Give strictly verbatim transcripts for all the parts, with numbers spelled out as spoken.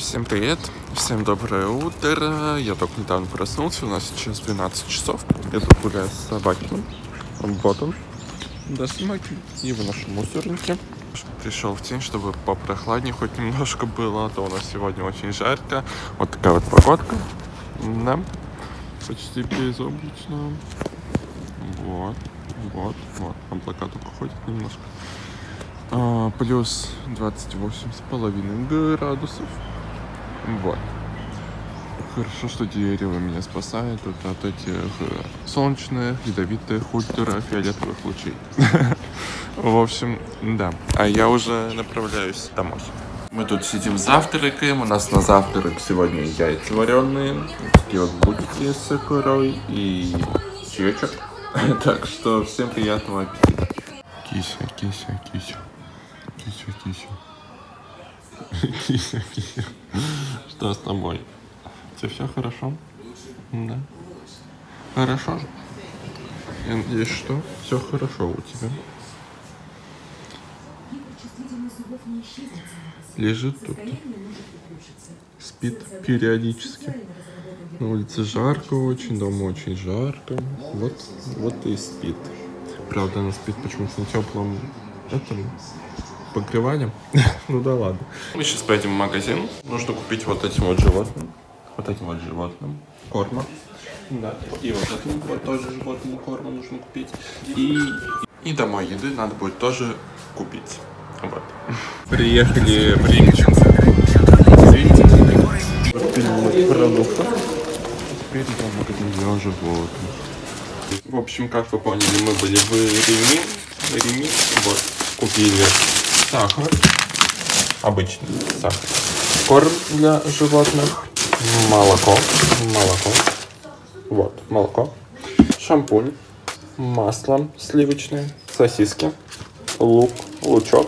Всем привет, всем доброе утро. Я только недавно проснулся, у нас сейчас двенадцать часов. Я тут гуляю с собакой. Вот он, да, собаки. И выношу мусорники. Пришел в тень, чтобы попрохладнее хоть немножко было, а то у нас сегодня очень жарко. Вот такая вот погодка. Да, почти безоблачно. Вот, вот, вот. Облака только ходят немножко. А, плюс двадцать восемь с половиной градусов. Вот. Хорошо, что дерево меня спасает от, от этих солнечных, ядовитых, ультрафиолетовых лучей. В общем, да. А я уже направляюсь домой. Мы тут сидим завтракаем. У нас на завтрак сегодня яйца вареные, такие вот булки с икрой и чечек. Так что всем приятного аппетита. Кися, кися, кися. Кися, кися. Кися, кися. Что с тобой? Тебе все хорошо? Да. Хорошо же? Я надеюсь, что все хорошо у тебя. Лежит тут. Спит периодически. На улице жарко очень, дома очень жарко. Вот, вот и спит. Правда, она спит почему-то на теплом этом покрыванием. Ну да ладно. Мы сейчас поедем в магазин. Нужно купить вот этим вот животным. Вот этим вот животным корма. Да. И вот этим вот тоже животному корма нужно купить. И, и домой еды надо будет тоже купить. Вот. Приехали в Римченко. Видите? Купили продуктов. Теперь идем в магазин для животных. В общем, как вы поняли, мы были в Риме. Риме. Вот. Купили сахар. Обычный сахар. Корм для животных. Молоко. Молоко. Вот, молоко. Шампунь. Масло сливочное. Сосиски. Лук. Лучок.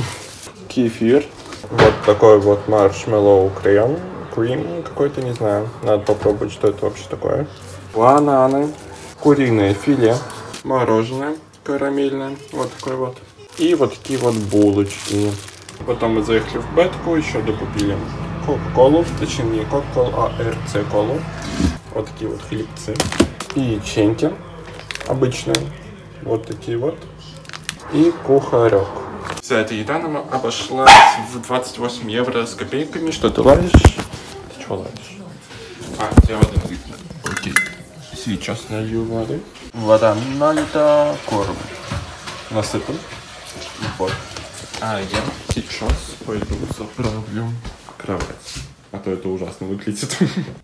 Кефир. Вот такой вот маршмеллоу крем. Крем какой-то, не знаю. Надо попробовать, что это вообще такое. Бананы. Куриное филе. Мороженое карамельное. Вот такое вот. И вот такие вот булочки. Потом мы заехали в Бетку, еще докупили кока-колу. Точнее, не кока-колу, а эр цэ-колу. Вот такие вот хлебцы. И печеньки обычные. Вот такие вот. И кухарек. Вся эта еда нам обошлась в двадцать восемь евро с копейками. Что ты ладишь? Ты что ладишь? А, тебе воды налито. Окей. Сейчас налью воды. Вода налита, корм насыпан. Вот. А я сейчас пойду заправлю кровать. А то это ужасно выглядит.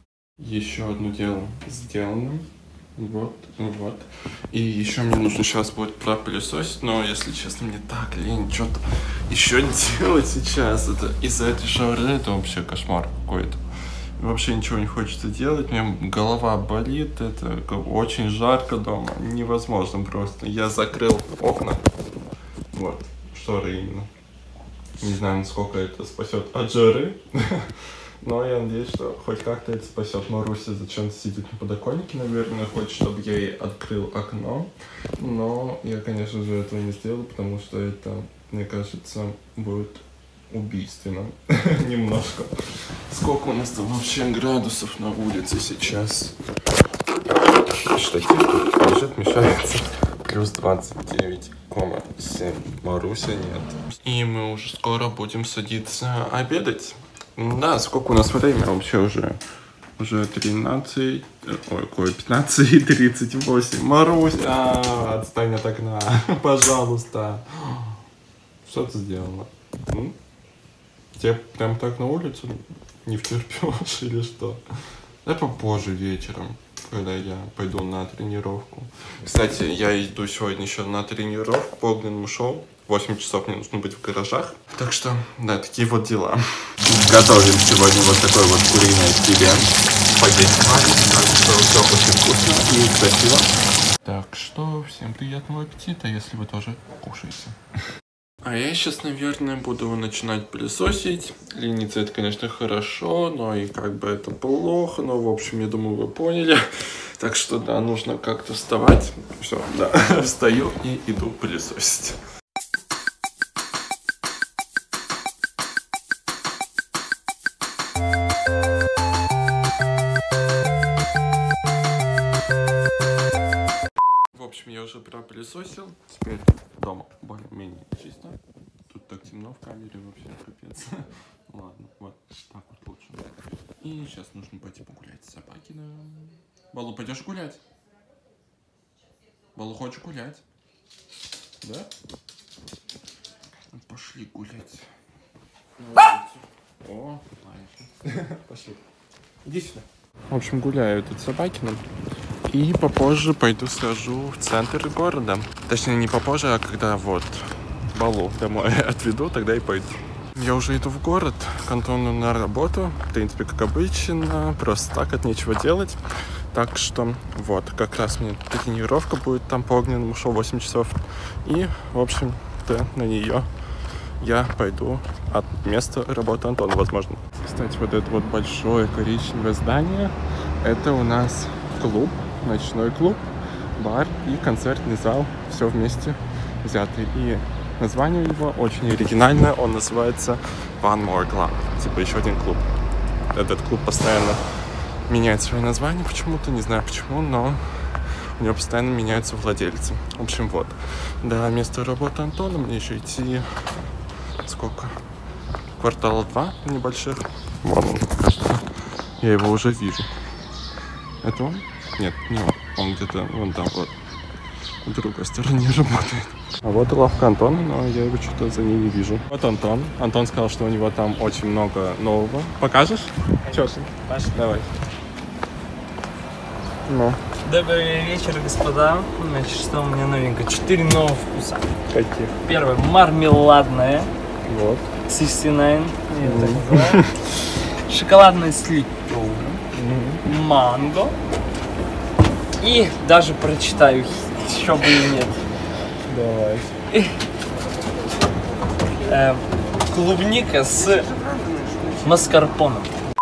Еще одно дело сделано. Вот, вот. И еще мне нужно сейчас будет пропылесосить, но, если честно, мне так лень что-то еще делать сейчас. Это из-за этой жары это вообще кошмар какой-то. Вообще ничего не хочется делать, у меня голова болит, это очень жарко дома, невозможно просто. Я закрыл окна, вот, шторы именно. Не знаю, насколько это спасет от жары, но я надеюсь, что хоть как-то это спасет. Маруся зачем-то сидит на подоконнике, наверное, хочет, чтобы я ей открыл окно. Но я, конечно же, этого не сделаю, потому что это, мне кажется, будет убийственно. Немножко. Сколько у нас там вообще градусов на улице сейчас? Штатив тут лежит, мешается. Плюс двадцать девять целых семь. Маруся нет. И мы уже скоро будем садиться обедать. Да, сколько у нас время вообще уже? Уже тринадцать, ой, какое, пятнадцать и тридцать восемь. Маруся, отстань от окна, пожалуйста. Что ты сделала? М? Тебе прям так на улицу не втерпешь или что? Да попозже вечером, когда я пойду на тренировку. Кстати, я иду сегодня еще на тренировку по огненному шоу. восемь часов мне нужно быть в гаражах. Так что, да, такие вот дела. Готовим сегодня вот такой вот куриное филе. Спагетти варим, так что все очень вкусно и красиво. Так что, всем приятного аппетита, если вы тоже кушаете. А я сейчас, наверное, буду начинать пылесосить. Лениться это, конечно, хорошо, но и как бы это плохо. Но, в общем, я думаю, вы поняли. Так что, да, нужно как-то вставать. Все, да, встаю и иду пылесосить. общем, я уже пропылесосил. Теперь дома более-менее чисто. Тут так темно в камере, вообще капец. Ладно, вот так вот лучше. И сейчас нужно пойти погулять с Собакиным. Балу, пойдешь гулять? Балу, хочешь гулять? Да? Пошли гулять. О, пошли. Иди сюда. В общем, гуляю тут с Собакиным. И попозже пойду схожу в центр города. Точнее, не попозже, а когда вот Балу домой отведу, тогда и пойду. Я уже иду в город, к Антону на работу. В принципе, как обычно, просто так, от нечего делать. Так что вот, как раз мне тренировка будет там по огненному шоу восемь часов. И, в общем-то, на нее я пойду от места работы Антона, возможно. Кстати, вот это вот большое коричневое здание, это у нас клуб, ночной клуб, бар и концертный зал, все вместе взятый. И название его очень оригинальное, он называется One More Club, типа еще один клуб. Этот клуб постоянно меняет свое название почему-то, не знаю почему, но у него постоянно меняются владельцы. В общем, вот, до места работы Антона мне еще идти сколько? Квартала два небольших. Вон он, кажется. Я его уже вижу. Это он? Нет, не он. Он где-то вон там вот в другой стороне работает. А вот и лавка Антона, но я его что-то за ней не вижу. Вот Антон. Антон сказал, что у него там очень много нового. Покажешь? Чё? Пошли. Давай. Ну. Добрый вечер, господа. Значит, что у меня новенькое? Четыре новых вкуса. Каких? Первое, мармеладное. Вот. шестьдесят девять. Я так называю. Шоколадное с ликером. Манго. И даже прочитаю, еще бы и нет. Давай. Э, клубника с маскарпоне.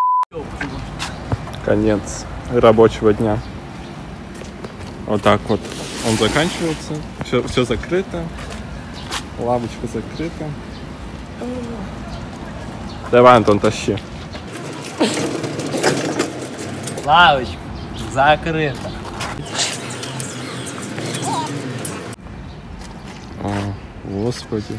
Конец рабочего дня. Вот так вот он заканчивается. Все, все закрыто. Лавочка закрыта. Давай, Антон, тащи. Лавочка закрыта. О, господи.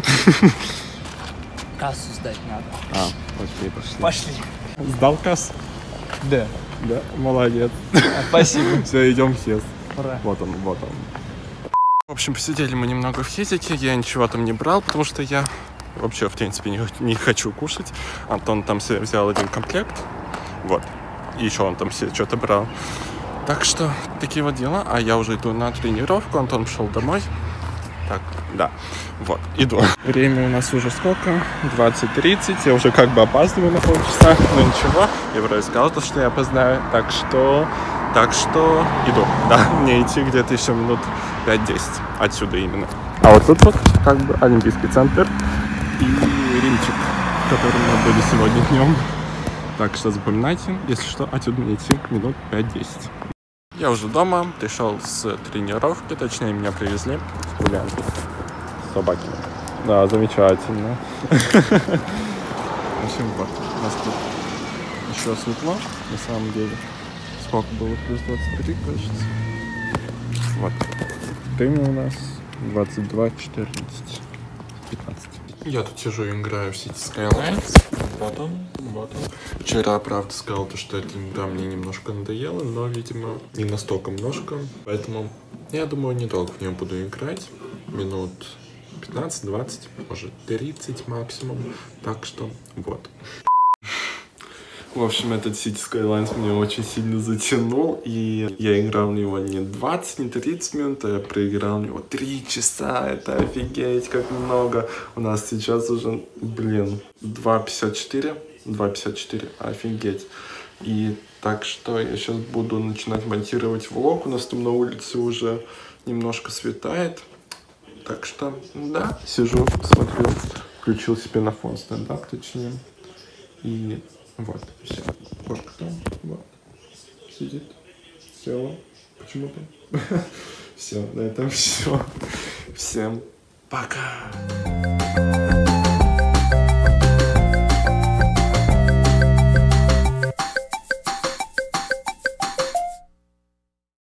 Кассу сдать надо. А, окей, пошли. Пошли. Сдал кассу? Да. Да, молодец. Спасибо. Все, идем в Хес. Ура. Вот он, вот он. В общем, посидели мы немного в Хезике. Я ничего там не брал, потому что я вообще, в принципе, не, не хочу кушать. Антон там себе взял один комплект. Вот. И еще он там себе что-то брал. Так что, такие вот дела. А я уже иду на тренировку. Антон пошел домой. Так, да. Вот, иду. Время у нас уже сколько? двадцать тридцать. Я уже как бы опаздываю на полчаса. Но ничего. Я вроде сказал, что я опоздаю. Так что... Так что иду. Да, мне идти где-то еще минут пять-десять. Отсюда именно. А вот тут вот как бы Олимпийский центр и Римчик, в котором мы были сегодня днем. Так что запоминайте, если что, отсюда мне идти минут пять-десять. Я уже дома, пришел с тренировки, точнее меня привезли. Гуляем тут с Собакиным. Да, замечательно. В общем, вот, у нас тут еще светло, на самом деле. Сколько было? Плюс двадцать три, кажется. Вот. Время у нас двадцать два четырнадцать пятнадцать. Я тут сижу и играю в City Skylines. Вот он, вот он. Вчера, правда, сказал, что эта игра мне немножко надоела, но, видимо, не настолько немножко. Поэтому, я думаю, недолго в нее буду играть. Минут пятнадцать-двадцать, может, тридцать максимум. Так что, вот. В общем, этот City Skylines меня очень сильно затянул, и я играл в него не двадцать, не тридцать минут, а я проиграл в него три часа, это офигеть, как много. У нас сейчас уже, блин, два пятьдесят четыре, два пятьдесят четыре, офигеть. И так что я сейчас буду начинать монтировать влог, у нас там на улице уже немножко светает. Так что, да, сижу, смотрю, включил себе на фон стендап, точнее, и... Вот, все. Кошка там, вот, сидит, села, почему-то. Все, на этом все. Всем пока.